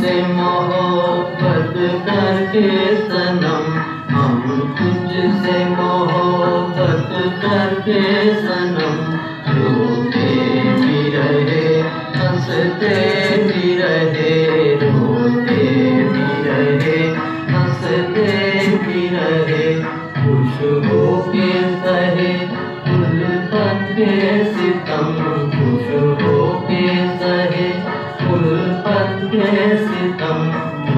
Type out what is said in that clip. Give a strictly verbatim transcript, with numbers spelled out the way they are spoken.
तुझसे मोहब्बत करके सनम, हम तुझसे मोहब्बत करके सनम, रोते भी रहे हंसते भी रहे, रोते भी रहे हंसते भी रहे, खुश होके सहे उल्फत के सितम, खुश होके सहे उल्फत के सितम।